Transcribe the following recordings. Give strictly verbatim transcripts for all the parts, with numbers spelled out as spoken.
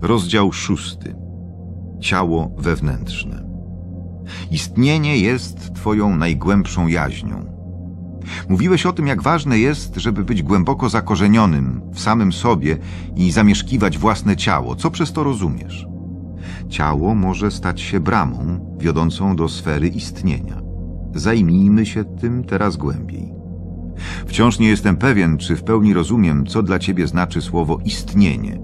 Rozdział szósty. Ciało wewnętrzne. Istnienie jest twoją najgłębszą jaźnią. Mówiłeś o tym, jak ważne jest, żeby być głęboko zakorzenionym w samym sobie i zamieszkiwać własne ciało. Co przez to rozumiesz? Ciało może stać się bramą wiodącą do sfery istnienia. Zajmijmy się tym teraz głębiej. Wciąż nie jestem pewien, czy w pełni rozumiem, co dla ciebie znaczy słowo istnienie.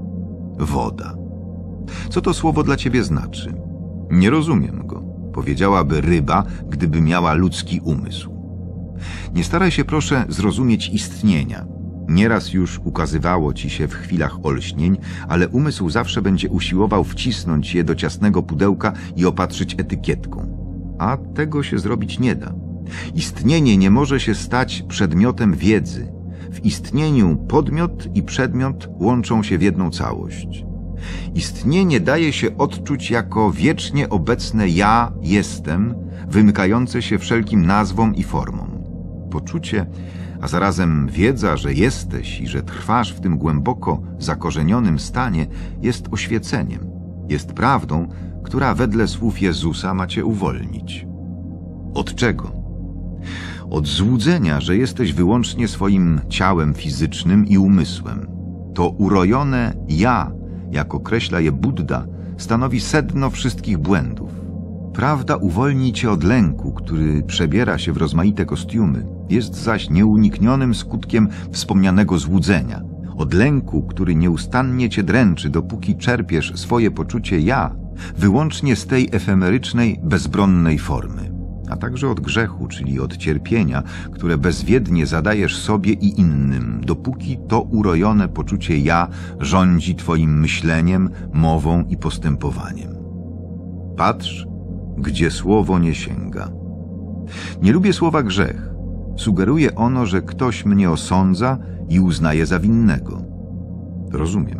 Woda. Co to słowo dla ciebie znaczy? Nie rozumiem go, powiedziałaby ryba, gdyby miała ludzki umysł. Nie staraj się, proszę, zrozumieć istnienia. Nieraz już ukazywało ci się w chwilach olśnień, ale umysł zawsze będzie usiłował wcisnąć je do ciasnego pudełka i opatrzyć etykietką. A tego się zrobić nie da. Istnienie nie może się stać przedmiotem wiedzy. W istnieniu podmiot i przedmiot łączą się w jedną całość. Istnienie daje się odczuć jako wiecznie obecne ja jestem, wymykające się wszelkim nazwom i formom. Poczucie, a zarazem wiedza, że jesteś i że trwasz w tym głęboko zakorzenionym stanie, jest oświeceniem, jest prawdą, która wedle słów Jezusa ma cię uwolnić. Od czego? Od złudzenia, że jesteś wyłącznie swoim ciałem fizycznym i umysłem. To urojone ja, jak określa je Budda, stanowi sedno wszystkich błędów. Prawda uwolni cię od lęku, który przebiera się w rozmaite kostiumy, jest zaś nieuniknionym skutkiem wspomnianego złudzenia. Od lęku, który nieustannie cię dręczy, dopóki czerpiesz swoje poczucie ja, wyłącznie z tej efemerycznej, bezbronnej formy. A także od grzechu, czyli od cierpienia, które bezwiednie zadajesz sobie i innym, dopóki to urojone poczucie ja rządzi twoim myśleniem, mową i postępowaniem. Patrz, gdzie słowo nie sięga. Nie lubię słowa grzech. Sugeruje ono, że ktoś mnie osądza i uznaje za winnego. Rozumiem.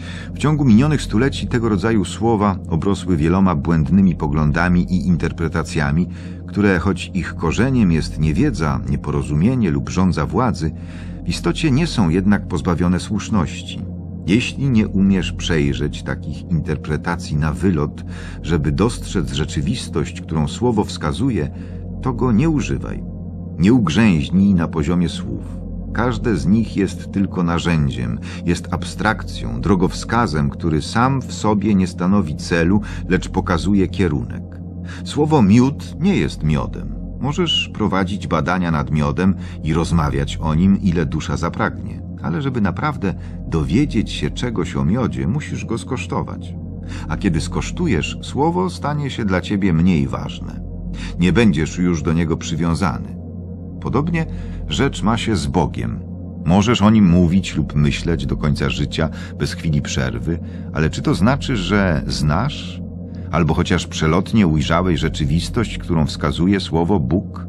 W ciągu minionych stuleci tego rodzaju słowa obrosły wieloma błędnymi poglądami i interpretacjami, które, choć ich korzeniem jest niewiedza, nieporozumienie lub żądza władzy, w istocie nie są jednak pozbawione słuszności. Jeśli nie umiesz przejrzeć takich interpretacji na wylot, żeby dostrzec rzeczywistość, którą słowo wskazuje, to go nie używaj. Nie ugrzęźnij na poziomie słów. Każde z nich jest tylko narzędziem, jest abstrakcją, drogowskazem, który sam w sobie nie stanowi celu, lecz pokazuje kierunek. Słowo miód nie jest miodem. Możesz prowadzić badania nad miodem i rozmawiać o nim, ile dusza zapragnie. Ale żeby naprawdę dowiedzieć się czegoś o miodzie, musisz go skosztować. A kiedy skosztujesz, słowo stanie się dla ciebie mniej ważne. Nie będziesz już do niego przywiązany. Podobnie rzecz ma się z Bogiem. Możesz o nim mówić lub myśleć do końca życia, bez chwili przerwy, ale czy to znaczy, że znasz? Albo chociaż przelotnie ujrzałeś rzeczywistość, którą wskazuje słowo Bóg?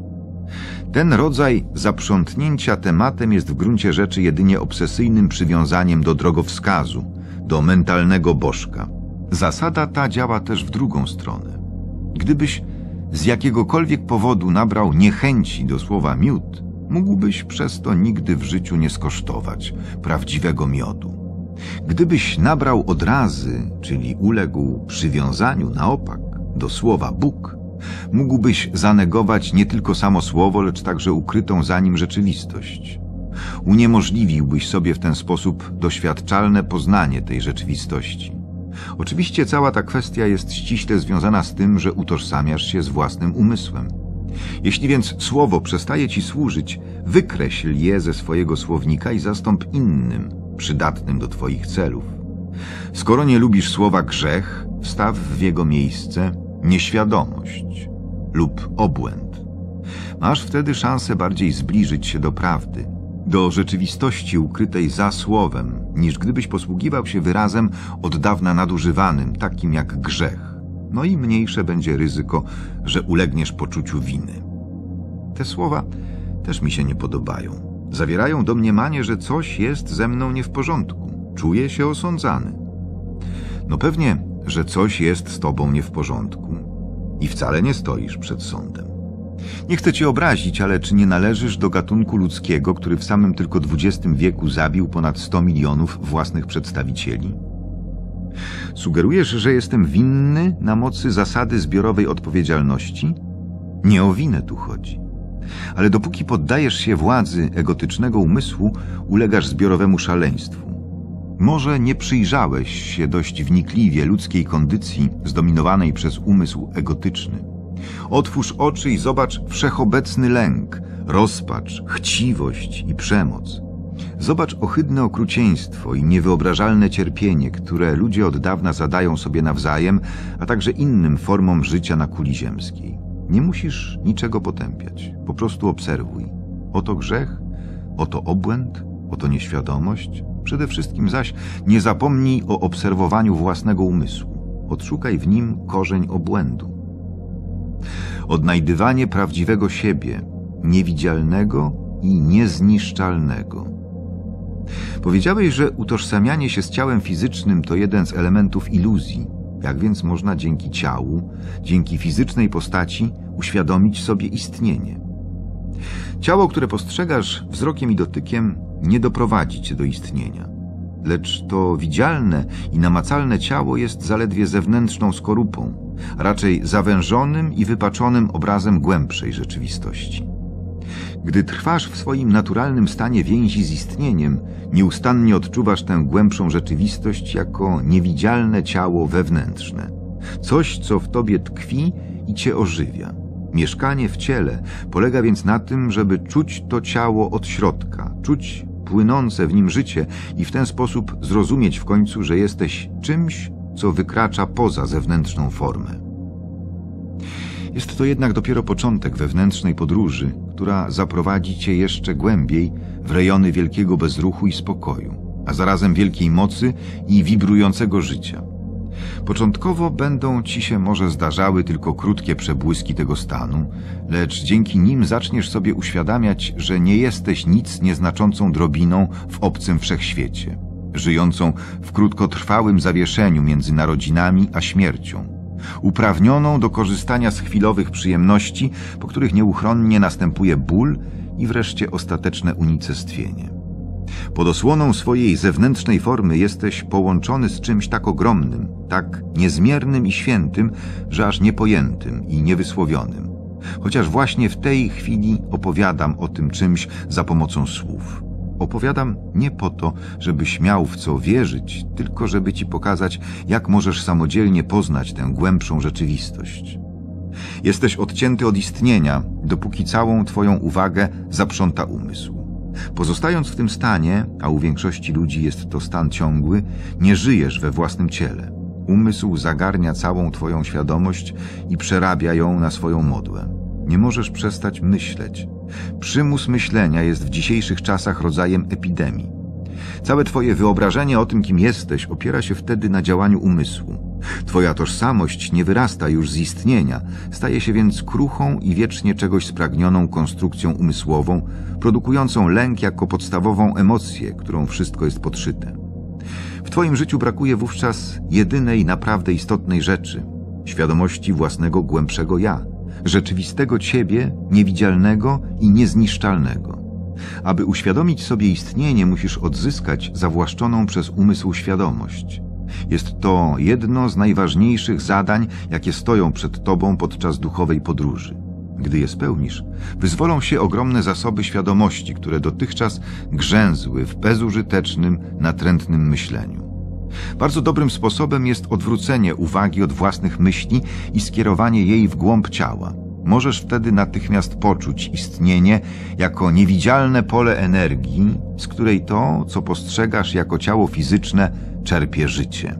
Ten rodzaj zaprzątnięcia tematem jest w gruncie rzeczy jedynie obsesyjnym przywiązaniem do drogowskazu, do mentalnego bożka. Zasada ta działa też w drugą stronę. Gdybyś z jakiegokolwiek powodu nabrał niechęci do słowa miód, mógłbyś przez to nigdy w życiu nie skosztować prawdziwego miodu. Gdybyś nabrał odrazy, czyli uległ przywiązaniu na opak do słowa Bóg, mógłbyś zanegować nie tylko samo słowo, lecz także ukrytą za nim rzeczywistość. Uniemożliwiłbyś sobie w ten sposób doświadczalne poznanie tej rzeczywistości. Oczywiście cała ta kwestia jest ściśle związana z tym, że utożsamiasz się z własnym umysłem. Jeśli więc słowo przestaje ci służyć, wykreśl je ze swojego słownika i zastąp innym, przydatnym do twoich celów. Skoro nie lubisz słowa grzech, wstaw w jego miejsce nieświadomość lub obłęd. Masz wtedy szansę bardziej zbliżyć się do prawdy, do rzeczywistości ukrytej za słowem, niż gdybyś posługiwał się wyrazem od dawna nadużywanym, takim jak grzech. No i mniejsze będzie ryzyko, że ulegniesz poczuciu winy. Te słowa też mi się nie podobają. Zawierają domniemanie, że coś jest ze mną nie w porządku. Czuję się osądzany. No pewnie, że coś jest z tobą nie w porządku i wcale nie stoisz przed sądem. Nie chcę cię obrazić, ale czy nie należysz do gatunku ludzkiego, który w samym tylko dwudziestym wieku zabił ponad sto milionów własnych przedstawicieli? Sugerujesz, że jestem winny na mocy zasady zbiorowej odpowiedzialności? Nie o winę tu chodzi. Ale dopóki poddajesz się władzy egotycznego umysłu, ulegasz zbiorowemu szaleństwu. Może nie przyjrzałeś się dość wnikliwie ludzkiej kondycji zdominowanej przez umysł egotyczny. Otwórz oczy i zobacz wszechobecny lęk, rozpacz, chciwość i przemoc. Zobacz ohydne okrucieństwo i niewyobrażalne cierpienie, które ludzie od dawna zadają sobie nawzajem, a także innym formom życia na kuli ziemskiej. Nie musisz niczego potępiać, po prostu obserwuj. Oto grzech, oto obłęd, oto nieświadomość. Przede wszystkim zaś nie zapomnij o obserwowaniu własnego umysłu. Odszukaj w nim korzeń obłędu. Odnajdywanie prawdziwego siebie, niewidzialnego i niezniszczalnego. Powiedziałeś, że utożsamianie się z ciałem fizycznym to jeden z elementów iluzji. Jak więc można dzięki ciału, dzięki fizycznej postaci uświadomić sobie istnienie? Ciało, które postrzegasz wzrokiem i dotykiem, nie doprowadzi cię do istnienia. Lecz to widzialne i namacalne ciało jest zaledwie zewnętrzną skorupą, raczej zawężonym i wypaczonym obrazem głębszej rzeczywistości. Gdy trwasz w swoim naturalnym stanie więzi z istnieniem, nieustannie odczuwasz tę głębszą rzeczywistość jako niewidzialne ciało wewnętrzne. Coś, co w tobie tkwi i cię ożywia. Mieszkanie w ciele polega więc na tym, żeby czuć to ciało od środka, czuć płynące w nim życie i w ten sposób zrozumieć w końcu, że jesteś czymś, co wykracza poza zewnętrzną formę. Jest to jednak dopiero początek wewnętrznej podróży, która zaprowadzi cię jeszcze głębiej w rejony wielkiego bezruchu i spokoju, a zarazem wielkiej mocy i wibrującego życia. Początkowo będą ci się może zdarzały tylko krótkie przebłyski tego stanu, lecz dzięki nim zaczniesz sobie uświadamiać, że nie jesteś nic nieznaczącą drobiną w obcym wszechświecie, żyjącą w krótkotrwałym zawieszeniu między narodzinami a śmiercią, uprawnioną do korzystania z chwilowych przyjemności, po których nieuchronnie następuje ból i wreszcie ostateczne unicestwienie. Pod osłoną swojej zewnętrznej formy jesteś połączony z czymś tak ogromnym, tak niezmiernym i świętym, że aż niepojętym i niewysłowionym. Chociaż właśnie w tej chwili opowiadam o tym czymś za pomocą słów. Opowiadam nie po to, żebyś miał w co wierzyć, tylko żeby ci pokazać, jak możesz samodzielnie poznać tę głębszą rzeczywistość. Jesteś odcięty od istnienia, dopóki całą twoją uwagę zaprząta umysł. Pozostając w tym stanie, a u większości ludzi jest to stan ciągły, nie żyjesz we własnym ciele. Umysł zagarnia całą twoją świadomość i przerabia ją na swoją modłę. Nie możesz przestać myśleć. Przymus myślenia jest w dzisiejszych czasach rodzajem epidemii. Całe twoje wyobrażenie o tym, kim jesteś, opiera się wtedy na działaniu umysłu. Twoja tożsamość nie wyrasta już z istnienia, staje się więc kruchą i wiecznie czegoś spragnioną konstrukcją umysłową, produkującą lęk jako podstawową emocję, którą wszystko jest podszyte. W twoim życiu brakuje wówczas jedynej naprawdę istotnej rzeczy – świadomości własnego głębszego ja, rzeczywistego ciebie, niewidzialnego i niezniszczalnego. Aby uświadomić sobie istnienie, musisz odzyskać zawłaszczoną przez umysł świadomość. Jest to jedno z najważniejszych zadań, jakie stoją przed tobą podczas duchowej podróży. Gdy je spełnisz, wyzwolą się ogromne zasoby świadomości, które dotychczas grzęzły w bezużytecznym, natrętnym myśleniu. Bardzo dobrym sposobem jest odwrócenie uwagi od własnych myśli i skierowanie jej w głąb ciała. Możesz wtedy natychmiast poczuć istnienie jako niewidzialne pole energii, z której to, co postrzegasz jako ciało fizyczne, czerpie życie.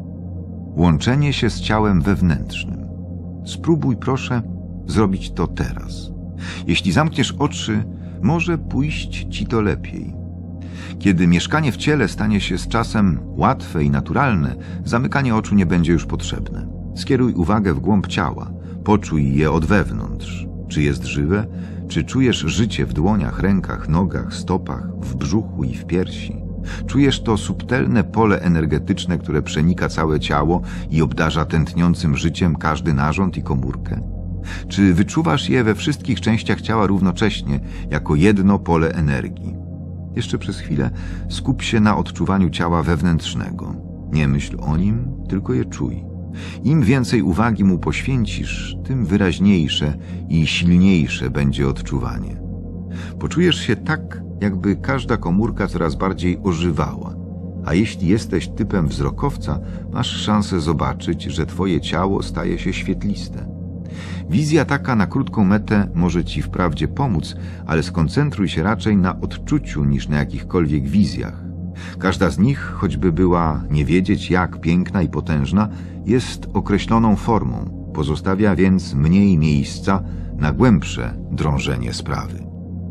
Łączenie się z ciałem wewnętrznym. Spróbuj, proszę, zrobić to teraz. Jeśli zamkniesz oczy, może pójść ci to lepiej. Kiedy mieszkanie w ciele stanie się z czasem łatwe i naturalne, zamykanie oczu nie będzie już potrzebne. Skieruj uwagę w głąb ciała, poczuj je od wewnątrz. Czy jest żywe? Czy czujesz życie w dłoniach, rękach, nogach, stopach, w brzuchu i w piersi? Czujesz to subtelne pole energetyczne, które przenika całe ciało i obdarza tętniącym życiem każdy narząd i komórkę? Czy wyczuwasz je we wszystkich częściach ciała równocześnie, jako jedno pole energii? Jeszcze przez chwilę skup się na odczuwaniu ciała wewnętrznego. Nie myśl o nim, tylko je czuj. Im więcej uwagi mu poświęcisz, tym wyraźniejsze i silniejsze będzie odczuwanie. Poczujesz się tak, jakby każda komórka coraz bardziej ożywała, a jeśli jesteś typem wzrokowca, masz szansę zobaczyć, że twoje ciało staje się świetliste. Wizja taka na krótką metę może ci wprawdzie pomóc, ale skoncentruj się raczej na odczuciu niż na jakichkolwiek wizjach. Każda z nich, choćby była nie wiedzieć jak piękna i potężna, jest określoną formą, pozostawia więc mniej miejsca na głębsze drążenie sprawy.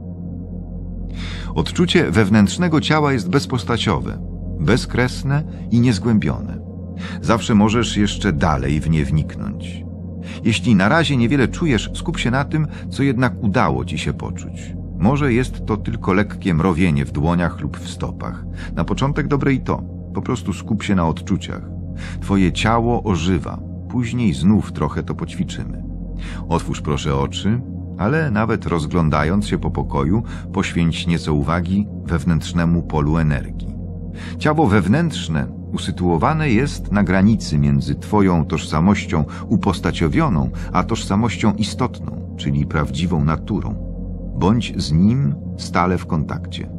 Odczucie wewnętrznego ciała jest bezpostaciowe, bezkresne i niezgłębione. Zawsze możesz jeszcze dalej w nie wniknąć. Jeśli na razie niewiele czujesz, skup się na tym, co jednak udało ci się poczuć. Może jest to tylko lekkie mrowienie w dłoniach lub w stopach. Na początek dobre i to. Po prostu skup się na odczuciach. Twoje ciało ożywa. Później znów trochę to poćwiczymy. Otwórz proszę oczy, ale nawet rozglądając się po pokoju, poświęć nieco uwagi wewnętrznemu polu energii. Ciało wewnętrzne usytuowane jest na granicy między twoją tożsamością upostaciowioną, a tożsamością istotną, czyli prawdziwą naturą. Bądź z nim stale w kontakcie.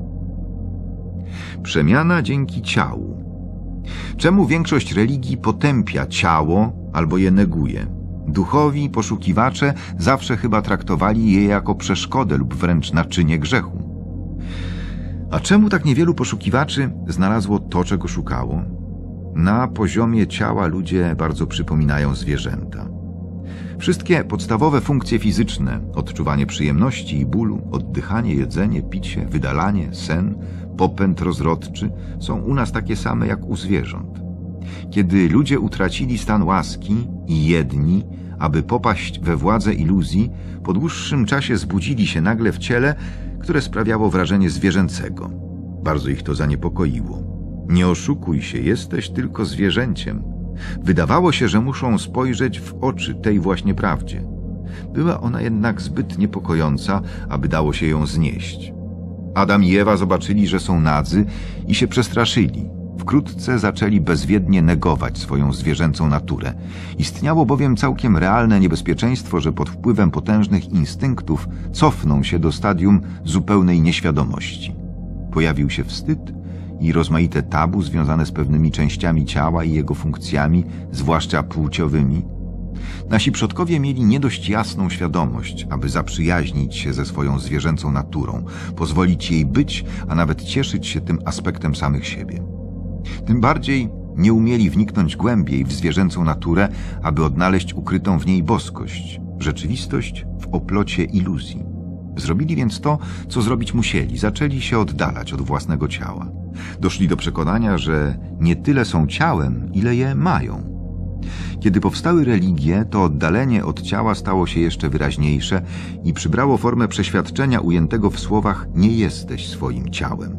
Przemiana dzięki ciału. Czemu większość religii potępia ciało albo je neguje? Duchowi poszukiwacze zawsze chyba traktowali je jako przeszkodę lub wręcz naczynie grzechu. A czemu tak niewielu poszukiwaczy znalazło to, czego szukało? Na poziomie ciała ludzie bardzo przypominają zwierzęta. Wszystkie podstawowe funkcje fizyczne, odczuwanie przyjemności i bólu, oddychanie, jedzenie, picie, wydalanie, sen, popęd rozrodczy, są u nas takie same jak u zwierząt. Kiedy ludzie utracili stan łaski i jedni, aby popaść we władzę iluzji, po dłuższym czasie zbudzili się nagle w ciele, które sprawiało wrażenie zwierzęcego. Bardzo ich to zaniepokoiło. Nie oszukuj się, jesteś tylko zwierzęciem. Wydawało się, że muszą spojrzeć w oczy tej właśnie prawdzie. Była ona jednak zbyt niepokojąca, aby dało się ją znieść. Adam i Ewa zobaczyli, że są nadzy i się przestraszyli. Wkrótce zaczęli bezwiednie negować swoją zwierzęcą naturę. Istniało bowiem całkiem realne niebezpieczeństwo, że pod wpływem potężnych instynktów cofną się do stadium zupełnej nieświadomości. Pojawił się wstyd i rozmaite tabu związane z pewnymi częściami ciała i jego funkcjami, zwłaszcza płciowymi. Nasi przodkowie mieli nie dość jasną świadomość, aby zaprzyjaźnić się ze swoją zwierzęcą naturą, pozwolić jej być, a nawet cieszyć się tym aspektem samych siebie. Tym bardziej nie umieli wniknąć głębiej w zwierzęcą naturę, aby odnaleźć ukrytą w niej boskość, rzeczywistość w oplocie iluzji. Zrobili więc to, co zrobić musieli, zaczęli się oddalać od własnego ciała. Doszli do przekonania, że nie tyle są ciałem, ile je mają. Kiedy powstały religie, to oddalenie od ciała stało się jeszcze wyraźniejsze i przybrało formę przeświadczenia ujętego w słowach „nie jesteś swoim ciałem”.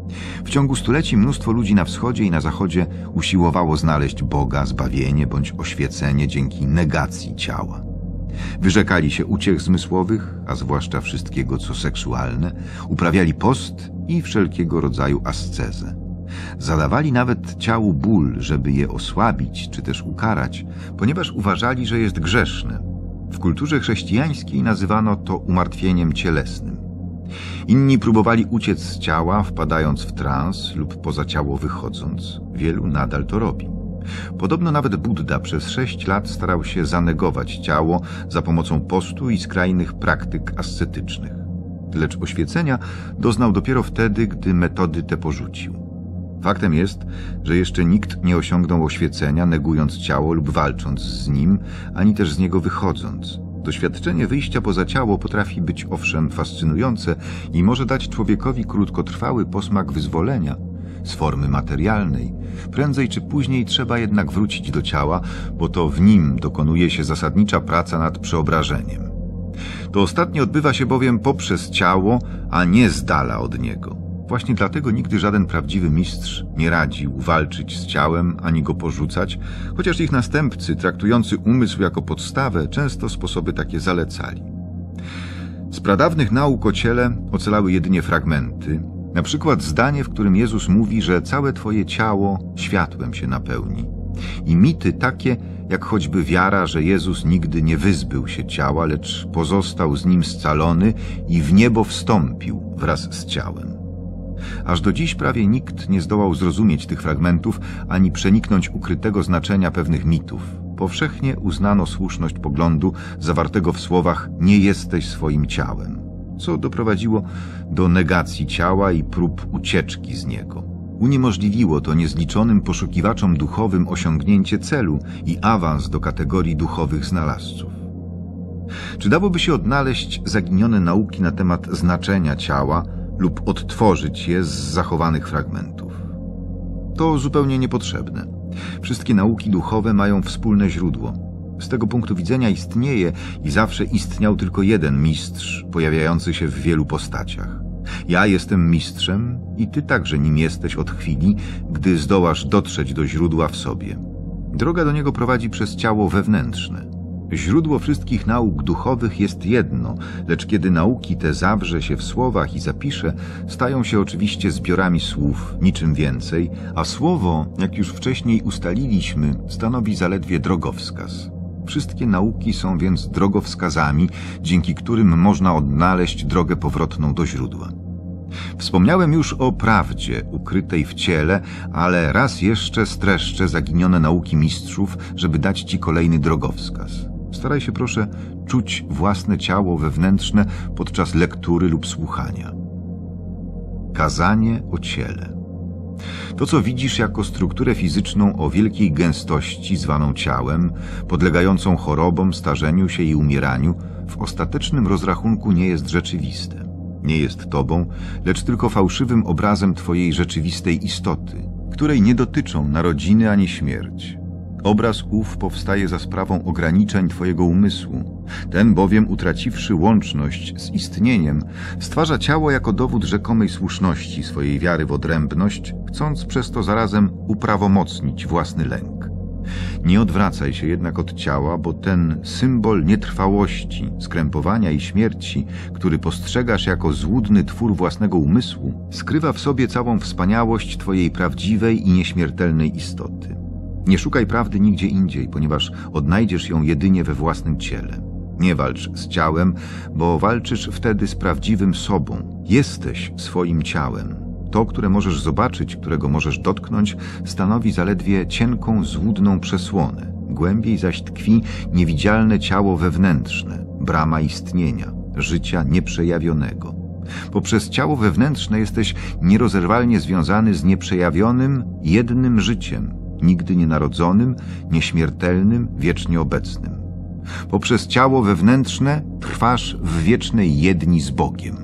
W ciągu stuleci mnóstwo ludzi na wschodzie i na zachodzie usiłowało znaleźć Boga, zbawienie bądź oświecenie dzięki negacji ciała. Wyrzekali się uciech zmysłowych, a zwłaszcza wszystkiego, co seksualne, uprawiali post i wszelkiego rodzaju ascezę. Zadawali nawet ciału ból, żeby je osłabić czy też ukarać, ponieważ uważali, że jest grzeszne. W kulturze chrześcijańskiej nazywano to umartwieniem cielesnym. Inni próbowali uciec z ciała, wpadając w trans lub poza ciało wychodząc. Wielu nadal to robi. Podobno nawet Budda przez sześć lat starał się zanegować ciało za pomocą postu i skrajnych praktyk ascetycznych. Lecz oświecenia doznał dopiero wtedy, gdy metody te porzucił. Faktem jest, że jeszcze nikt nie osiągnął oświecenia, negując ciało lub walcząc z nim, ani też z niego wychodząc. Doświadczenie wyjścia poza ciało potrafi być owszem fascynujące i może dać człowiekowi krótkotrwały posmak wyzwolenia z formy materialnej. Prędzej czy później trzeba jednak wrócić do ciała, bo to w nim dokonuje się zasadnicza praca nad przeobrażeniem. To ostatnie odbywa się bowiem poprzez ciało, a nie z dala od niego. Właśnie dlatego nigdy żaden prawdziwy mistrz nie radził walczyć z ciałem ani go porzucać, chociaż ich następcy, traktujący umysł jako podstawę, często sposoby takie zalecali. Z pradawnych nauk o ciele ocalały jedynie fragmenty, Na przykład zdanie, w którym Jezus mówi, że całe twoje ciało światłem się napełni. I mity takie, jak choćby wiara, że Jezus nigdy nie wyzbył się ciała, lecz pozostał z nim scalony i w niebo wstąpił wraz z ciałem. Aż do dziś prawie nikt nie zdołał zrozumieć tych fragmentów, ani przeniknąć ukrytego znaczenia pewnych mitów. Powszechnie uznano słuszność poglądu zawartego w słowach „nie jesteś swoim ciałem”, co doprowadziło do negacji ciała i prób ucieczki z niego. Uniemożliwiło to niezliczonym poszukiwaczom duchowym osiągnięcie celu i awans do kategorii duchowych znalazców. Czy dałoby się odnaleźć zaginione nauki na temat znaczenia ciała lub odtworzyć je z zachowanych fragmentów? To zupełnie niepotrzebne. Wszystkie nauki duchowe mają wspólne źródło. Z tego punktu widzenia istnieje i zawsze istniał tylko jeden mistrz, pojawiający się w wielu postaciach. Ja jestem mistrzem i ty także nim jesteś od chwili, gdy zdołasz dotrzeć do źródła w sobie. Droga do niego prowadzi przez ciało wewnętrzne. Źródło wszystkich nauk duchowych jest jedno, lecz kiedy nauki te zawrze się w słowach i zapisze, stają się oczywiście zbiorami słów, niczym więcej, a słowo, jak już wcześniej ustaliliśmy, stanowi zaledwie drogowskaz. Wszystkie nauki są więc drogowskazami, dzięki którym można odnaleźć drogę powrotną do źródła. Wspomniałem już o prawdzie ukrytej w ciele, ale raz jeszcze streszczę zaginione nauki mistrzów, żeby dać ci kolejny drogowskaz. Staraj się proszę czuć własne ciało wewnętrzne podczas lektury lub słuchania. Kazanie o ciele. To, co widzisz jako strukturę fizyczną o wielkiej gęstości zwaną ciałem, podlegającą chorobom, starzeniu się i umieraniu, w ostatecznym rozrachunku nie jest rzeczywiste. Nie jest tobą, lecz tylko fałszywym obrazem twojej rzeczywistej istoty, której nie dotyczą narodziny ani śmierć. Obraz ów powstaje za sprawą ograniczeń twojego umysłu. Ten bowiem, utraciwszy łączność z istnieniem, stwarza ciało jako dowód rzekomej słuszności swojej wiary w odrębność, chcąc przez to zarazem uprawomocnić własny lęk. Nie odwracaj się jednak od ciała, bo ten symbol nietrwałości, skrępowania i śmierci, który postrzegasz jako złudny twór własnego umysłu, skrywa w sobie całą wspaniałość twojej prawdziwej i nieśmiertelnej istoty. Nie szukaj prawdy nigdzie indziej, ponieważ odnajdziesz ją jedynie we własnym ciele. Nie walcz z ciałem, bo walczysz wtedy z prawdziwym sobą. Jesteś swoim ciałem. To, które możesz zobaczyć, którego możesz dotknąć, stanowi zaledwie cienką, złudną przesłonę. Głębiej zaś tkwi niewidzialne ciało wewnętrzne, brama istnienia, życia nieprzejawionego. Poprzez ciało wewnętrzne jesteś nierozerwalnie związany z nieprzejawionym, jednym życiem, nigdy nienarodzonym, nieśmiertelnym, wiecznie obecnym. Poprzez ciało wewnętrzne trwasz w wiecznej jedni z Bogiem.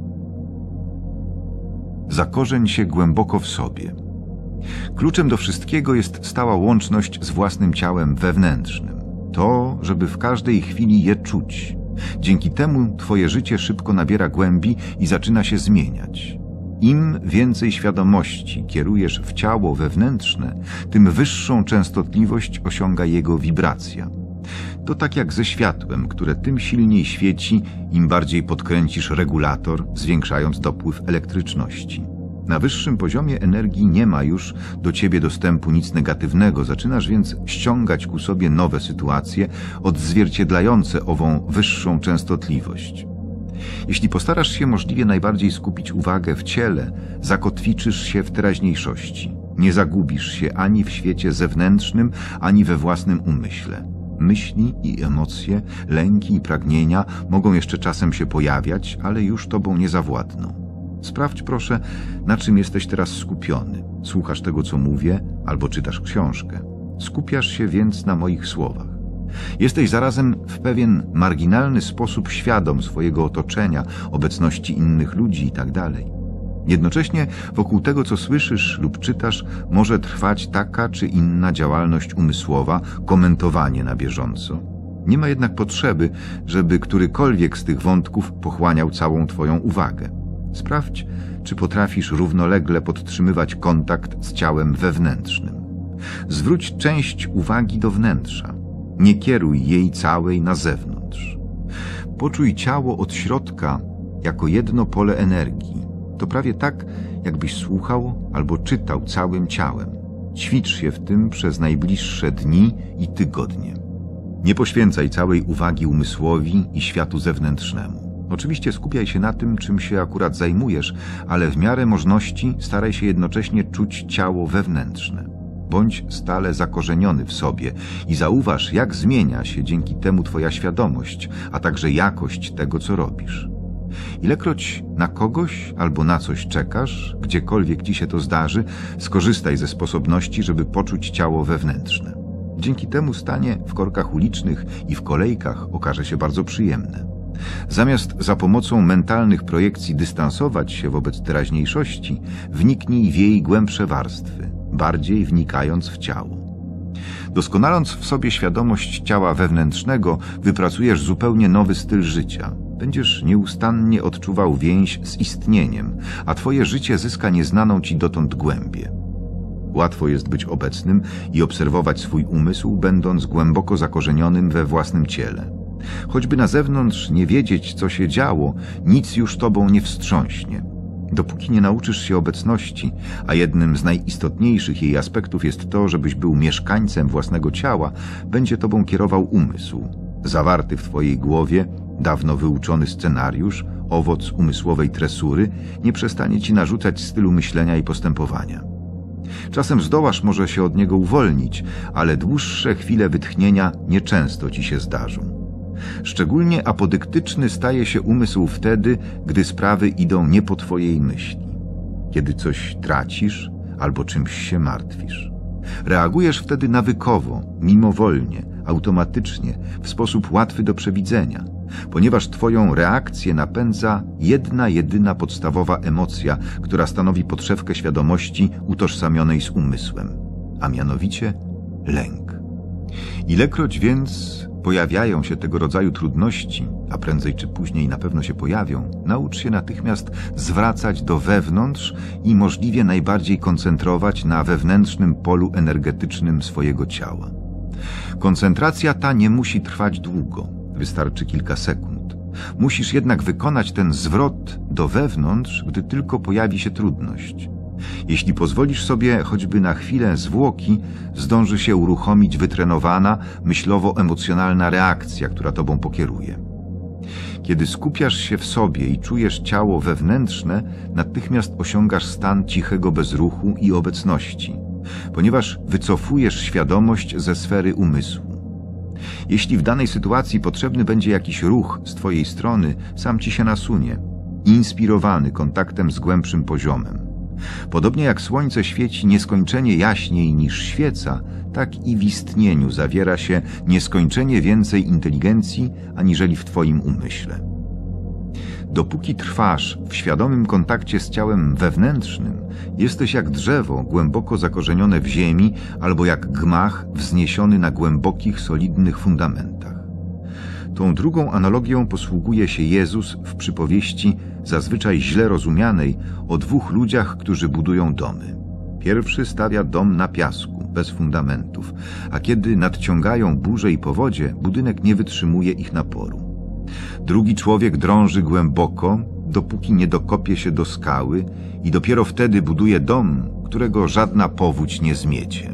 Zakorzeń się głęboko w sobie. Kluczem do wszystkiego jest stała łączność z własnym ciałem wewnętrznym. To, żeby w każdej chwili je czuć. Dzięki temu twoje życie szybko nabiera głębi i zaczyna się zmieniać. Im więcej świadomości kierujesz w ciało wewnętrzne, tym wyższą częstotliwość osiąga jego wibracja. To tak jak ze światłem, które tym silniej świeci, im bardziej podkręcisz regulator, zwiększając dopływ elektryczności. Na wyższym poziomie energii nie ma już do ciebie dostępu nic negatywnego, zaczynasz więc ściągać ku sobie nowe sytuacje odzwierciedlające ową wyższą częstotliwość. Jeśli postarasz się możliwie najbardziej skupić uwagę w ciele, zakotwiczysz się w teraźniejszości. Nie zagubisz się ani w świecie zewnętrznym, ani we własnym umyśle. Myśli i emocje, lęki i pragnienia mogą jeszcze czasem się pojawiać, ale już tobą nie zawładną. Sprawdź proszę, na czym jesteś teraz skupiony. Słuchasz tego, co mówię, albo czytasz książkę. Skupiasz się więc na moich słowach. Jesteś zarazem w pewien marginalny sposób świadom swojego otoczenia, obecności innych ludzi itd. Jednocześnie wokół tego, co słyszysz lub czytasz, może trwać taka czy inna działalność umysłowa, komentowanie na bieżąco. Nie ma jednak potrzeby, żeby którykolwiek z tych wątków pochłaniał całą twoją uwagę. Sprawdź, czy potrafisz równolegle podtrzymywać kontakt z ciałem wewnętrznym. Zwróć część uwagi do wnętrza. Nie kieruj jej całej na zewnątrz. Poczuj ciało od środka jako jedno pole energii. to prawie tak, jakbyś słuchał albo czytał całym ciałem. Ćwicz się w tym przez najbliższe dni i tygodnie. Nie poświęcaj całej uwagi umysłowi i światu zewnętrznemu. Oczywiście skupiaj się na tym, czym się akurat zajmujesz, ale w miarę możności staraj się jednocześnie czuć ciało wewnętrzne. Bądź stale zakorzeniony w sobie i zauważ, jak zmienia się dzięki temu twoja świadomość, a także jakość tego, co robisz. Ilekroć na kogoś albo na coś czekasz, gdziekolwiek ci się to zdarzy, skorzystaj ze sposobności, żeby poczuć ciało wewnętrzne. Dzięki temu stanie w korkach ulicznych i w kolejkach okaże się bardzo przyjemne. Zamiast za pomocą mentalnych projekcji dystansować się wobec teraźniejszości, wniknij w jej głębsze warstwy, bardziej wnikając w ciało. Doskonaląc w sobie świadomość ciała wewnętrznego, wypracujesz zupełnie nowy styl życia. Będziesz nieustannie odczuwał więź z istnieniem, a twoje życie zyska nieznaną ci dotąd głębię. Łatwo jest być obecnym i obserwować swój umysł, będąc głęboko zakorzenionym we własnym ciele. Choćby na zewnątrz nie wiedzieć, co się działo, nic już tobą nie wstrząśnie. Dopóki nie nauczysz się obecności, a jednym z najistotniejszych jej aspektów jest to, żebyś był mieszkańcem własnego ciała, będzie tobą kierował umysł. Zawarty w twojej głowie, dawno wyuczony scenariusz, owoc umysłowej tresury, nie przestanie ci narzucać stylu myślenia i postępowania. Czasem zdołasz może się od niego uwolnić, ale dłuższe chwile wytchnienia nieczęsto ci się zdarzą. Szczególnie apodyktyczny staje się umysł wtedy, gdy sprawy idą nie po twojej myśli. Kiedy coś tracisz albo czymś się martwisz. Reagujesz wtedy nawykowo, mimowolnie, automatycznie, w sposób łatwy do przewidzenia, ponieważ twoją reakcję napędza jedna, jedyna podstawowa emocja, która stanowi podszewkę świadomości utożsamionej z umysłem, a mianowicie lęk. Ilekroć więc pojawiają się tego rodzaju trudności, a prędzej czy później na pewno się pojawią, naucz się natychmiast zwracać do wewnątrz i możliwie najbardziej koncentrować na wewnętrznym polu energetycznym swojego ciała. Koncentracja ta nie musi trwać długo, wystarczy kilka sekund. Musisz jednak wykonać ten zwrot do wewnątrz, gdy tylko pojawi się trudność. Jeśli pozwolisz sobie choćby na chwilę zwłoki, zdąży się uruchomić wytrenowana, myślowo-emocjonalna reakcja, która tobą pokieruje. Kiedy skupiasz się w sobie i czujesz ciało wewnętrzne, natychmiast osiągasz stan cichego bezruchu i obecności, ponieważ wycofujesz świadomość ze sfery umysłu. Jeśli w danej sytuacji potrzebny będzie jakiś ruch z twojej strony, sam ci się nasunie, inspirowany kontaktem z głębszym poziomem. Podobnie jak słońce świeci nieskończenie jaśniej niż świeca, tak i w istnieniu zawiera się nieskończenie więcej inteligencji, aniżeli w twoim umyśle. Dopóki trwasz w świadomym kontakcie z ciałem wewnętrznym, jesteś jak drzewo głęboko zakorzenione w ziemi albo jak gmach wzniesiony na głębokich, solidnych fundamentach. Tą drugą analogią posługuje się Jezus w przypowieści, zazwyczaj źle rozumianej, o dwóch ludziach, którzy budują domy. Pierwszy stawia dom na piasku, bez fundamentów, a kiedy nadciągają burze i powodzie, budynek nie wytrzymuje ich naporu. Drugi człowiek drąży głęboko, dopóki nie dokopie się do skały i dopiero wtedy buduje dom, którego żadna powódź nie zmiecie.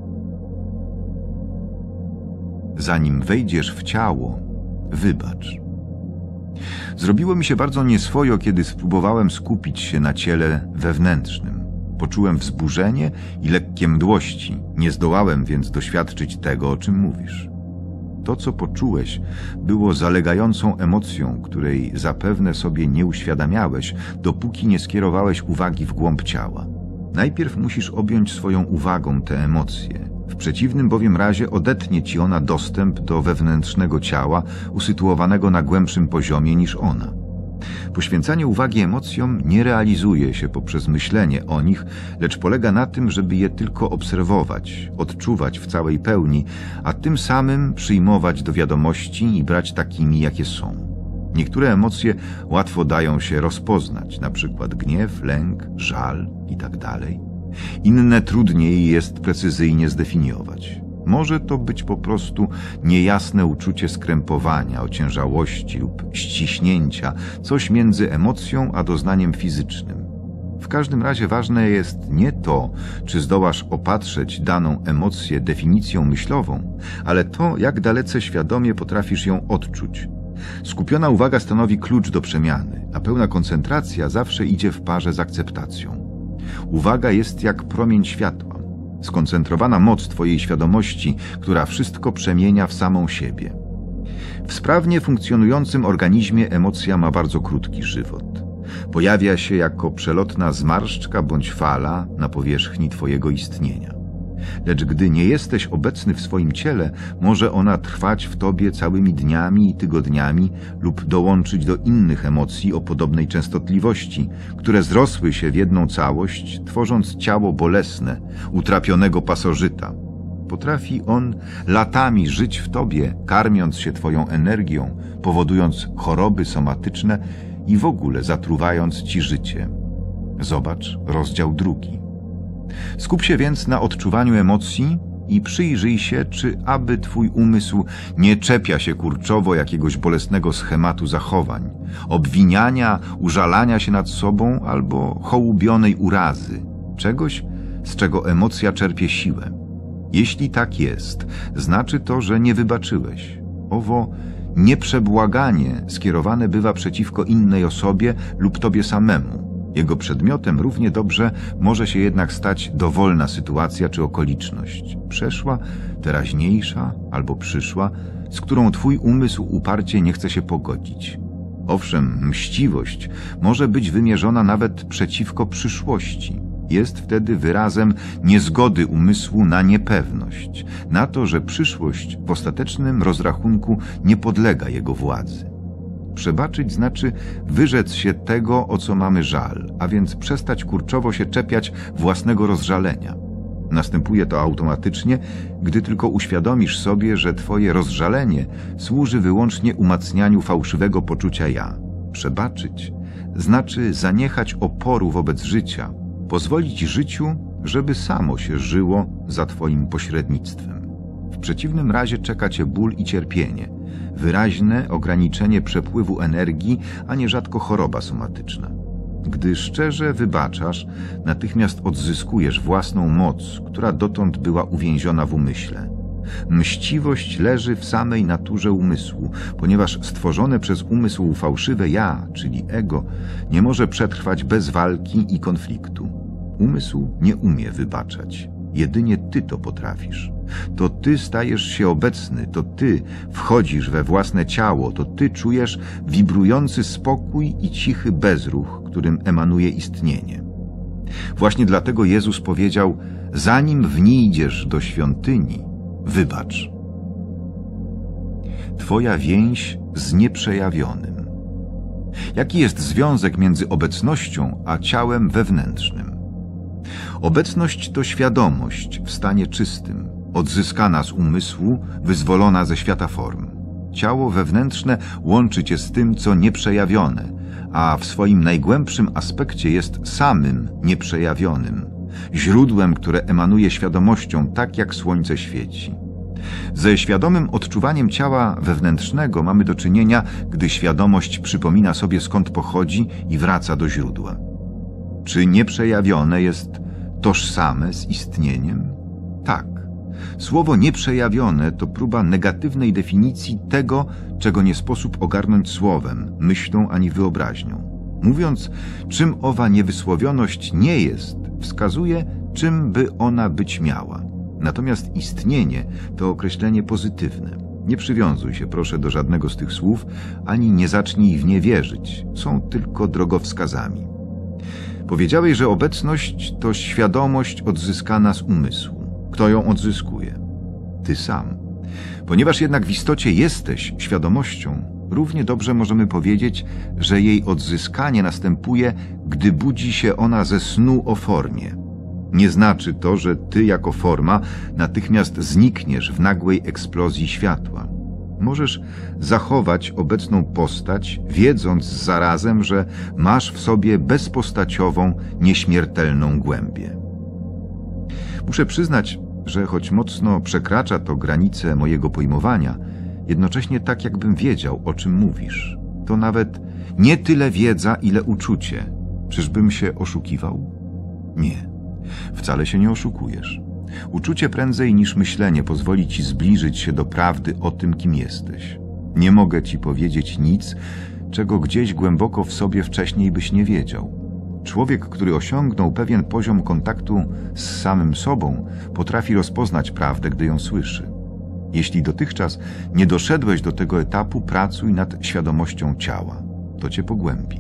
Zanim wejdziesz w ciało, wybacz. Zrobiło mi się bardzo nieswojo, kiedy spróbowałem skupić się na ciele wewnętrznym. Poczułem wzburzenie i lekkie mdłości, nie zdołałem więc doświadczyć tego, o czym mówisz. To, co poczułeś, było zalegającą emocją, której zapewne sobie nie uświadamiałeś, dopóki nie skierowałeś uwagi w głąb ciała. Najpierw musisz objąć swoją uwagą te emocje. W przeciwnym bowiem razie odetnie ci ona dostęp do wewnętrznego ciała, usytuowanego na głębszym poziomie niż ona. Poświęcanie uwagi emocjom nie realizuje się poprzez myślenie o nich, lecz polega na tym, żeby je tylko obserwować, odczuwać w całej pełni, a tym samym przyjmować do wiadomości i brać takimi, jakie są. Niektóre emocje łatwo dają się rozpoznać, na przykład gniew, lęk, żal itd. Inne trudniej jest precyzyjnie zdefiniować. Może to być po prostu niejasne uczucie skrępowania, ociężałości lub ściśnięcia, coś między emocją a doznaniem fizycznym. W każdym razie ważne jest nie to, czy zdołasz opatrzeć daną emocję definicją myślową, ale to, jak dalece świadomie potrafisz ją odczuć. Skupiona uwaga stanowi klucz do przemiany, a pełna koncentracja zawsze idzie w parze z akceptacją. Uwaga jest jak promień światła, skoncentrowana moc twojej świadomości, która wszystko przemienia w samą siebie. W sprawnie funkcjonującym organizmie emocja ma bardzo krótki żywot. Pojawia się jako przelotna zmarszczka bądź fala na powierzchni twojego istnienia. Lecz gdy nie jesteś obecny w swoim ciele, może ona trwać w tobie całymi dniami i tygodniami lub dołączyć do innych emocji o podobnej częstotliwości, które zrosły się w jedną całość, tworząc ciało bolesne, utrapionego pasożyta. Potrafi on latami żyć w tobie, karmiąc się twoją energią, powodując choroby somatyczne i w ogóle zatruwając ci życie. Zobacz rozdział drugi. Skup się więc na odczuwaniu emocji i przyjrzyj się, czy aby twój umysł nie czepia się kurczowo jakiegoś bolesnego schematu zachowań, obwiniania, użalania się nad sobą albo hołubionej urazy, czegoś, z czego emocja czerpie siłę. Jeśli tak jest, znaczy to, że nie wybaczyłeś. Owo nieprzebłaganie skierowane bywa przeciwko innej osobie lub tobie samemu. Jego przedmiotem równie dobrze może się jednak stać dowolna sytuacja czy okoliczność, przeszła, teraźniejsza albo przyszła, z którą twój umysł uparcie nie chce się pogodzić. Owszem, mściwość może być wymierzona nawet przeciwko przyszłości. Jest wtedy wyrazem niezgody umysłu na niepewność, na to, że przyszłość w ostatecznym rozrachunku nie podlega jego władzy. Przebaczyć znaczy wyrzec się tego, o co mamy żal, a więc przestać kurczowo się czepiać własnego rozżalenia. Następuje to automatycznie, gdy tylko uświadomisz sobie, że twoje rozżalenie służy wyłącznie umacnianiu fałszywego poczucia ja. Przebaczyć znaczy zaniechać oporu wobec życia, pozwolić życiu, żeby samo się żyło za twoim pośrednictwem. W przeciwnym razie czeka cię ból i cierpienie, wyraźne ograniczenie przepływu energii, a nierzadko choroba somatyczna. Gdy szczerze wybaczasz, natychmiast odzyskujesz własną moc, która dotąd była uwięziona w umyśle. Mściwość leży w samej naturze umysłu, ponieważ stworzone przez umysł fałszywe ja, czyli ego, nie może przetrwać bez walki i konfliktu. Umysł nie umie wybaczać. Jedynie ty to potrafisz. To ty stajesz się obecny, to ty wchodzisz we własne ciało, to ty czujesz wibrujący spokój i cichy bezruch, którym emanuje istnienie. Właśnie dlatego Jezus powiedział: zanim wnijdziesz do świątyni, wybacz. Twoja więź z nieprzejawionym. Jaki jest związek między obecnością a ciałem wewnętrznym? Obecność to świadomość w stanie czystym, odzyskana z umysłu, wyzwolona ze świata form. Ciało wewnętrzne łączy cię z tym, co nieprzejawione, a w swoim najgłębszym aspekcie jest samym nieprzejawionym, źródłem, które emanuje świadomością, tak jak słońce świeci. Ze świadomym odczuwaniem ciała wewnętrznego mamy do czynienia, gdy świadomość przypomina sobie, skąd pochodzi i wraca do źródła. Czy nieprzejawione jest tożsame z istnieniem? Tak. Słowo nieprzejawione to próba negatywnej definicji tego, czego nie sposób ogarnąć słowem, myślą ani wyobraźnią. Mówiąc, czym owa niewysłowioność nie jest, wskazuje, czym by ona być miała. Natomiast istnienie to określenie pozytywne. Nie przywiązuj się proszę do żadnego z tych słów, ani nie zacznij w nie wierzyć. Są tylko drogowskazami. Powiedziałeś, że obecność to świadomość odzyskana z umysłu. Kto ją odzyskuje? Ty sam. Ponieważ jednak w istocie jesteś świadomością, równie dobrze możemy powiedzieć, że jej odzyskanie następuje, gdy budzi się ona ze snu o formie. Nie znaczy to, że ty jako forma natychmiast znikniesz w nagłej eksplozji światła. Możesz zachować obecną postać, wiedząc zarazem, że masz w sobie bezpostaciową, nieśmiertelną głębię. Muszę przyznać, że choć mocno przekracza to granice mojego pojmowania, jednocześnie tak jakbym wiedział, o czym mówisz. To nawet nie tyle wiedza, ile uczucie. Czyżbym się oszukiwał? Nie, wcale się nie oszukujesz. Uczucie prędzej niż myślenie pozwoli ci zbliżyć się do prawdy o tym, kim jesteś. Nie mogę ci powiedzieć nic, czego gdzieś głęboko w sobie wcześniej byś nie wiedział. Człowiek, który osiągnął pewien poziom kontaktu z samym sobą, potrafi rozpoznać prawdę, gdy ją słyszy. Jeśli dotychczas nie doszedłeś do tego etapu, pracuj nad świadomością ciała. To cię pogłębi.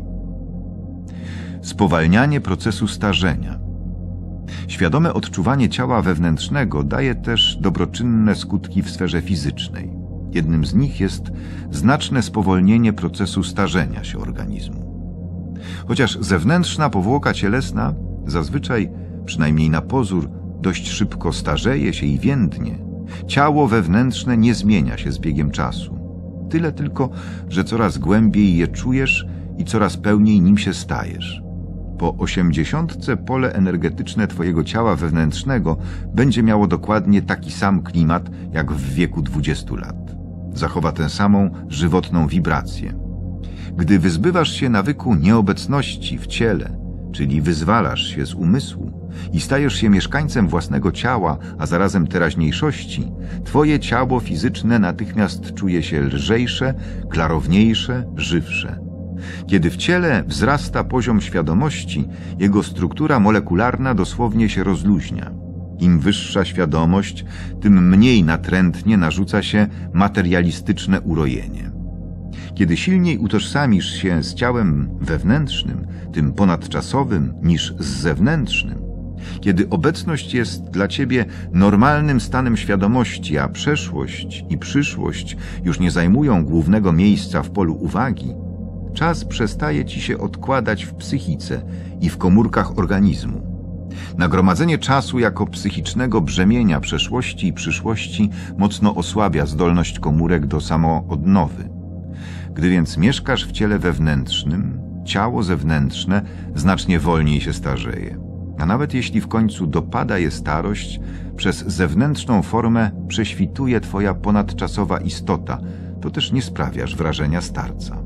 Spowalnianie procesu starzenia. Świadome odczuwanie ciała wewnętrznego daje też dobroczynne skutki w sferze fizycznej. Jednym z nich jest znaczne spowolnienie procesu starzenia się organizmu. Chociaż zewnętrzna powłoka cielesna zazwyczaj, przynajmniej na pozór, dość szybko starzeje się i więdnie, ciało wewnętrzne nie zmienia się z biegiem czasu. Tyle tylko, że coraz głębiej je czujesz i coraz pełniej nim się stajesz. Po osiemdziesiątce pole energetyczne twojego ciała wewnętrznego będzie miało dokładnie taki sam klimat jak w wieku dwudziestu lat. Zachowa tę samą żywotną wibrację. Gdy wyzbywasz się nawyku nieobecności w ciele, czyli wyzwalasz się z umysłu i stajesz się mieszkańcem własnego ciała, a zarazem teraźniejszości, twoje ciało fizyczne natychmiast czuje się lżejsze, klarowniejsze, żywsze. Kiedy w ciele wzrasta poziom świadomości, jego struktura molekularna dosłownie się rozluźnia. Im wyższa świadomość, tym mniej natrętnie narzuca się materialistyczne urojenie. Kiedy silniej utożsamisz się z ciałem wewnętrznym, tym ponadczasowym, niż z zewnętrznym, kiedy obecność jest dla ciebie normalnym stanem świadomości, a przeszłość i przyszłość już nie zajmują głównego miejsca w polu uwagi, czas przestaje ci się odkładać w psychice i w komórkach organizmu. Nagromadzenie czasu jako psychicznego brzemienia przeszłości i przyszłości mocno osłabia zdolność komórek do samoodnowy. Gdy więc mieszkasz w ciele wewnętrznym, ciało zewnętrzne znacznie wolniej się starzeje. A nawet jeśli w końcu dopada je starość, przez zewnętrzną formę prześwituje twoja ponadczasowa istota, to też nie sprawiasz wrażenia starca.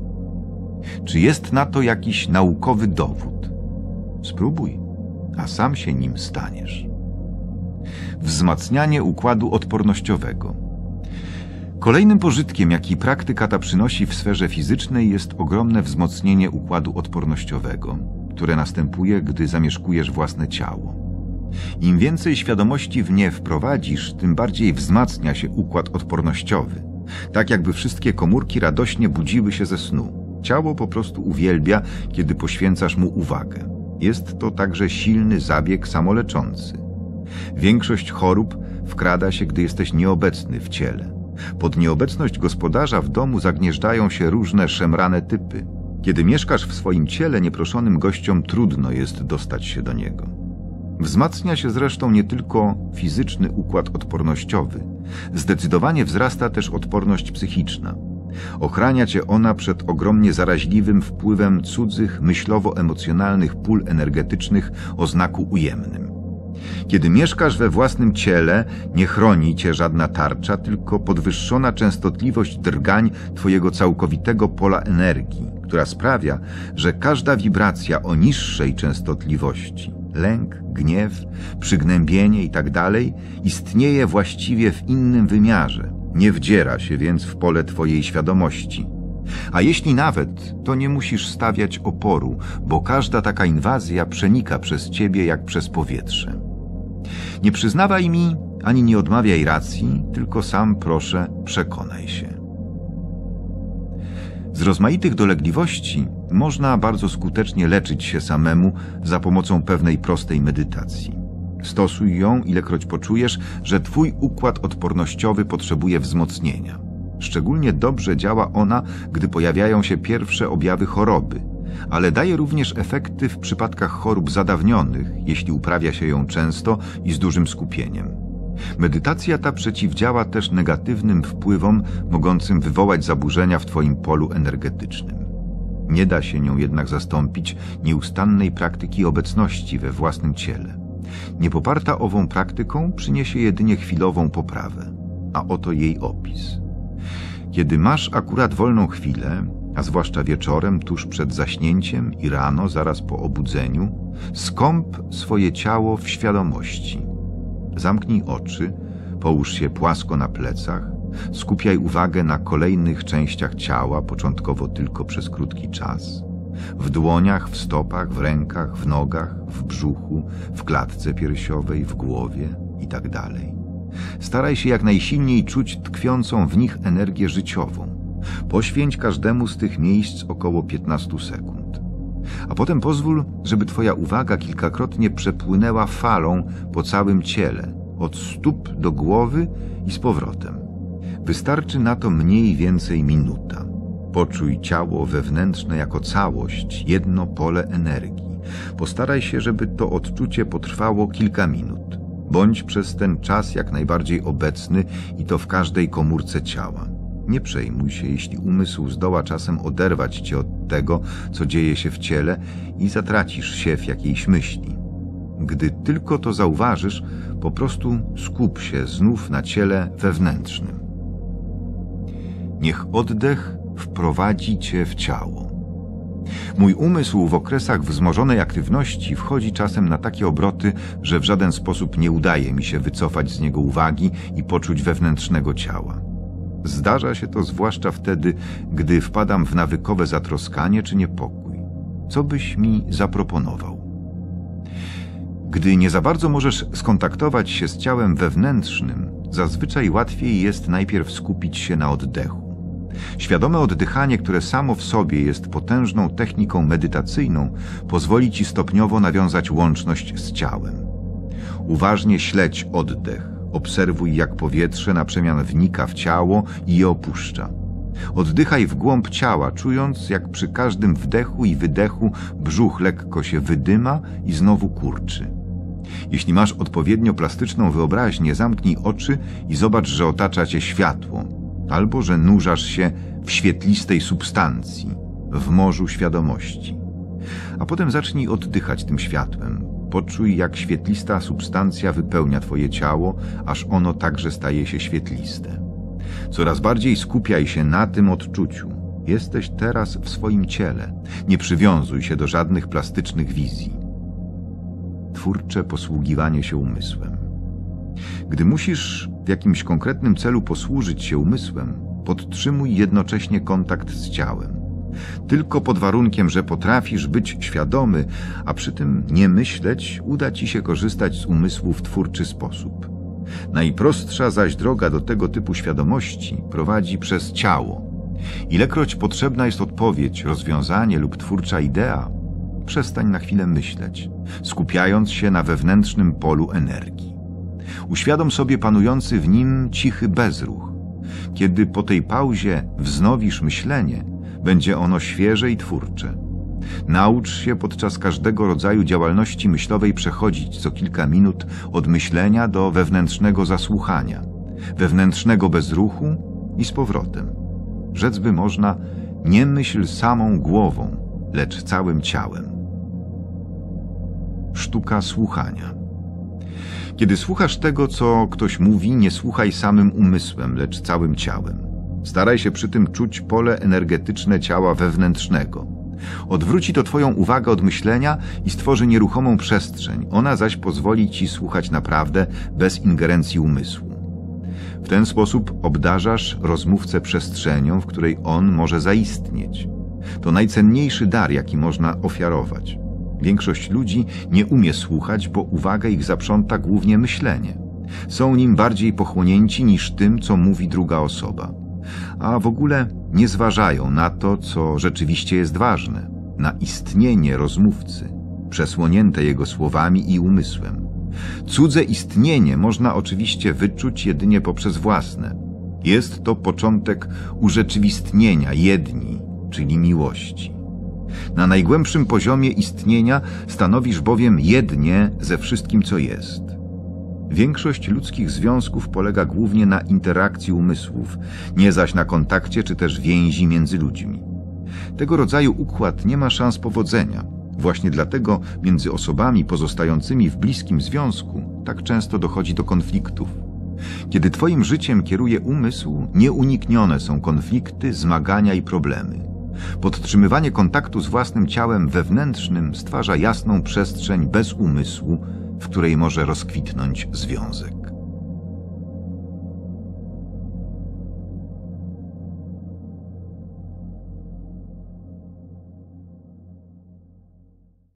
Czy jest na to jakiś naukowy dowód? Spróbuj, a sam się nim staniesz. Wzmacnianie układu odpornościowego. Kolejnym pożytkiem, jaki praktyka ta przynosi w sferze fizycznej, jest ogromne wzmocnienie układu odpornościowego, które następuje, gdy zamieszkujesz własne ciało. Im więcej świadomości w nie wprowadzisz, tym bardziej wzmacnia się układ odpornościowy, tak jakby wszystkie komórki radośnie budziły się ze snu. Ciało po prostu uwielbia, kiedy poświęcasz mu uwagę. Jest to także silny zabieg samoleczący. Większość chorób wkrada się, gdy jesteś nieobecny w ciele. Pod nieobecność gospodarza w domu zagnieżdżają się różne szemrane typy. Kiedy mieszkasz w swoim ciele, nieproszonym gościom trudno jest dostać się do niego. Wzmacnia się zresztą nie tylko fizyczny układ odpornościowy. Zdecydowanie wzrasta też odporność psychiczna. Ochrania cię ona przed ogromnie zaraźliwym wpływem cudzych, myślowo-emocjonalnych pól energetycznych o znaku ujemnym. Kiedy mieszkasz we własnym ciele, nie chroni cię żadna tarcza, tylko podwyższona częstotliwość drgań twojego całkowitego pola energii, która sprawia, że każda wibracja o niższej częstotliwości, lęk, gniew, przygnębienie itd. istnieje właściwie w innym wymiarze. Nie wdziera się więc w pole twojej świadomości. A jeśli nawet, to nie musisz stawiać oporu, bo każda taka inwazja przenika przez ciebie jak przez powietrze. Nie przyznawaj mi, ani nie odmawiaj racji, tylko sam proszę, przekonaj się. Z rozmaitych dolegliwości można bardzo skutecznie leczyć się samemu za pomocą pewnej prostej medytacji. Stosuj ją, ilekroć poczujesz, że twój układ odpornościowy potrzebuje wzmocnienia. Szczególnie dobrze działa ona, gdy pojawiają się pierwsze objawy choroby, ale daje również efekty w przypadkach chorób zadawnionych, jeśli uprawia się ją często i z dużym skupieniem. Medytacja ta przeciwdziała też negatywnym wpływom mogącym wywołać zaburzenia w twoim polu energetycznym. Nie da się nią jednak zastąpić nieustannej praktyki obecności we własnym ciele. Niepoparta ową praktyką przyniesie jedynie chwilową poprawę, a oto jej opis. Kiedy masz akurat wolną chwilę, a zwłaszcza wieczorem, tuż przed zaśnięciem i rano, zaraz po obudzeniu, skąp swoje ciało w świadomości. Zamknij oczy, połóż się płasko na plecach, skupiaj uwagę na kolejnych częściach ciała, początkowo tylko przez krótki czas. W dłoniach, w stopach, w rękach, w nogach, w brzuchu, w klatce piersiowej, w głowie itd. Staraj się jak najsilniej czuć tkwiącą w nich energię życiową. Poświęć każdemu z tych miejsc około piętnastu sekund. A potem pozwól, żeby twoja uwaga kilkakrotnie przepłynęła falą po całym ciele, od stóp do głowy i z powrotem. Wystarczy na to mniej więcej minuta. Poczuj ciało wewnętrzne jako całość, jedno pole energii. Postaraj się, żeby to odczucie potrwało kilka minut. Bądź przez ten czas jak najbardziej obecny i to w każdej komórce ciała. Nie przejmuj się, jeśli umysł zdoła czasem oderwać cię od tego, co dzieje się w ciele i zatracisz się w jakiejś myśli. Gdy tylko to zauważysz, po prostu skup się znów na ciele wewnętrznym. Niech oddech wprowadzi cię w ciało. Mój umysł w okresach wzmożonej aktywności wchodzi czasem na takie obroty, że w żaden sposób nie udaje mi się wycofać z niego uwagi i poczuć wewnętrznego ciała. Zdarza się to zwłaszcza wtedy, gdy wpadam w nawykowe zatroskanie czy niepokój. Co byś mi zaproponował? Gdy nie za bardzo możesz skontaktować się z ciałem wewnętrznym, zazwyczaj łatwiej jest najpierw skupić się na oddechu. Świadome oddychanie, które samo w sobie jest potężną techniką medytacyjną, pozwoli ci stopniowo nawiązać łączność z ciałem. Uważnie śledź oddech. Obserwuj, jak powietrze na przemian wnika w ciało i je opuszcza. Oddychaj w głąb ciała, czując, jak przy każdym wdechu i wydechu brzuch lekko się wydyma i znowu kurczy. Jeśli masz odpowiednio plastyczną wyobraźnię, zamknij oczy i zobacz, że otacza cię światło, albo że nurzasz się w świetlistej substancji, w morzu świadomości. A potem zacznij oddychać tym światłem. Poczuj, jak świetlista substancja wypełnia twoje ciało, aż ono także staje się świetliste. Coraz bardziej skupiaj się na tym odczuciu. Jesteś teraz w swoim ciele. Nie przywiązuj się do żadnych plastycznych wizji. Twórcze posługiwanie się umysłem. Gdy musisz w jakimś konkretnym celu posłużyć się umysłem, podtrzymuj jednocześnie kontakt z ciałem. Tylko pod warunkiem, że potrafisz być świadomy, a przy tym nie myśleć, uda ci się korzystać z umysłu w twórczy sposób. Najprostsza zaś droga do tego typu świadomości prowadzi przez ciało. Ilekroć potrzebna jest odpowiedź, rozwiązanie lub twórcza idea, przestań na chwilę myśleć, skupiając się na wewnętrznym polu energii. Uświadom sobie panujący w nim cichy bezruch. Kiedy po tej pauzie wznowisz myślenie, będzie ono świeże i twórcze. Naucz się podczas każdego rodzaju działalności myślowej przechodzić co kilka minut od myślenia do wewnętrznego zasłuchania, wewnętrznego bezruchu i z powrotem. Rzec by można, nie myśl samą głową, lecz całym ciałem. Sztuka słuchania. Kiedy słuchasz tego, co ktoś mówi, nie słuchaj samym umysłem, lecz całym ciałem. Staraj się przy tym czuć pole energetyczne ciała wewnętrznego. Odwróci to twoją uwagę od myślenia i stworzy nieruchomą przestrzeń. Ona zaś pozwoli ci słuchać naprawdę bez ingerencji umysłu. W ten sposób obdarzasz rozmówcę przestrzenią, w której on może zaistnieć. To najcenniejszy dar, jaki można ofiarować. Większość ludzi nie umie słuchać, bo uwagę ich zaprząta głównie myślenie. Są nim bardziej pochłonięci niż tym, co mówi druga osoba. A w ogóle nie zważają na to, co rzeczywiście jest ważne, na istnienie rozmówcy, przesłonięte jego słowami i umysłem. Cudze istnienie można oczywiście wyczuć jedynie poprzez własne. Jest to początek urzeczywistnienia jedni, czyli miłości. Na najgłębszym poziomie istnienia stanowisz bowiem jednie ze wszystkim, co jest. Większość ludzkich związków polega głównie na interakcji umysłów, nie zaś na kontakcie czy też więzi między ludźmi. Tego rodzaju układ nie ma szans powodzenia. Właśnie dlatego między osobami pozostającymi w bliskim związku tak często dochodzi do konfliktów. Kiedy twoim życiem kieruje umysł, nieuniknione są konflikty, zmagania i problemy. Podtrzymywanie kontaktu z własnym ciałem wewnętrznym stwarza jasną przestrzeń bez umysłu, w której może rozkwitnąć związek.